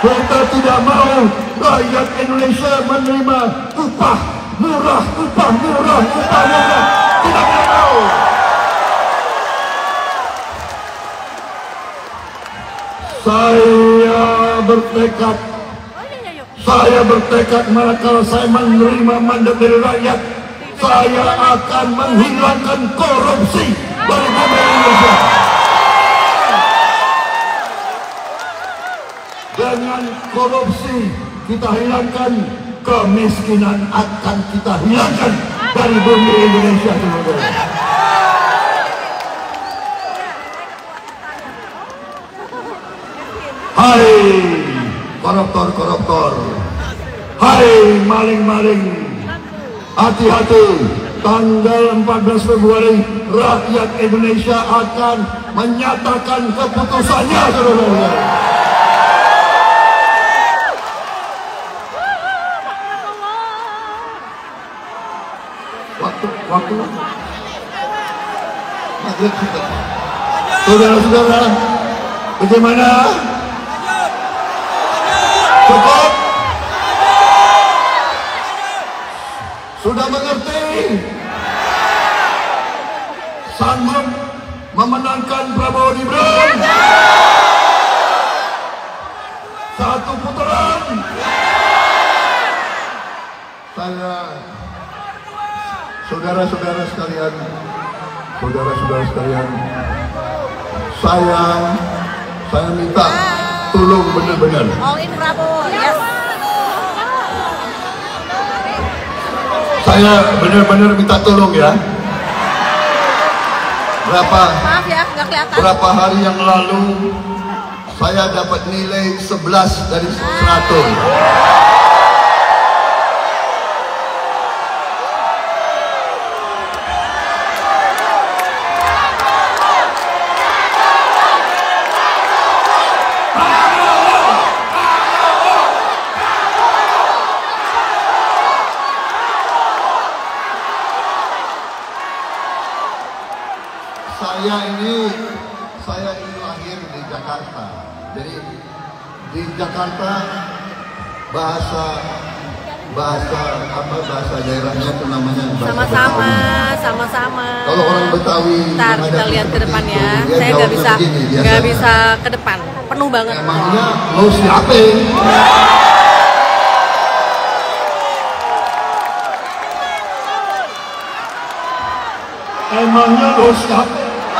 Kita tidak mau rakyat Indonesia menerima upah murah. Tidak mau. Saya bertekad manakala saya menerima mandat dari rakyat, saya akan menghilangkan korupsi dari bumi Indonesia. Dengan korupsi kita hilangkan, kemiskinan akan kita hilangkan dari bumi Indonesia. Hai koruptor, hai maling-maling, hati-hati. Tanggal 14 Februari rakyat Indonesia akan menyatakan keputusannya, saudara-saudara. Waktu maghrib sudah. Saudara-saudara, bagaimana? Cukup? Sudah mengerti? Sanggup memenangkan Prabowo Gibran? Satu putaran. Saya, saudara-saudara sekalian, saya minta tolong benar-benar. All in Prabowo, yes. Saya benar-benar minta tolong ya. Maaf ya, nggak kelihatan. Berapa hari yang lalu saya dapat nilai 11 dari 100. Saya ini lahir di Jakarta. Jadi di Jakarta bahasa daerahnya itu namanya sama-sama. Kalau orang Betawi, ntar kita lihat ke depan ya. Saya nggak bisa ke depan, penuh banget. Emangnya lo siapa? Emangnya lo siapa?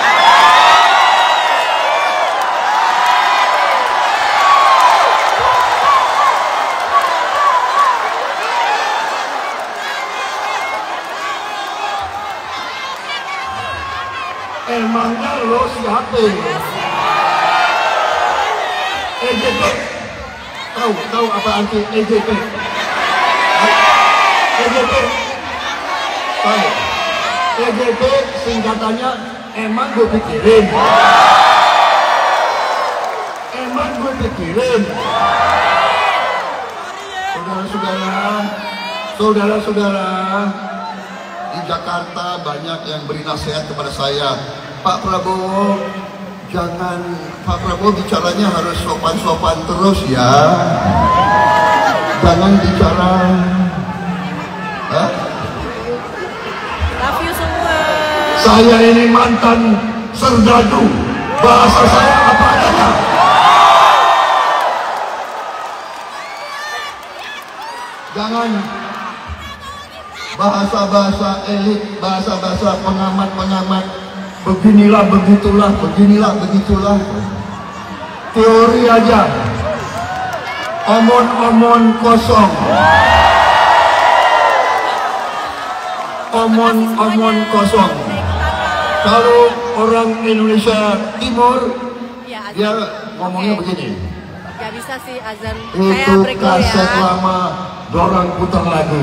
Emangnya lo siapa? EJP. Tahu apa arti EJP? EJP. Tahu? EJP singkatannya emang gue pikirin. Saudara-saudara, di Jakarta banyak yang beri nasihat kepada saya, Pak Prabowo, Pak Prabowo bicaranya harus sopan-sopan terus ya, jangan bicara. Love you semua. Saya ini mantan serdadu, bahasa saya apa adanya. Jangan bahasa-bahasa elit, bahasa-bahasa pengamat-pengamat, beginilah begitulah. Teori aja, omon-omon kosong. Omon kosong. Kalau orang Indonesia Timur, ya, dia ngomongnya begini. Gak bisa sih azan. Itu kaset lama, dorang putar lagi.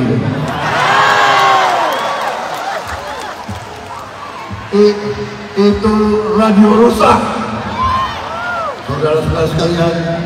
Itu radio rusak. Saudara-saudara sekalian,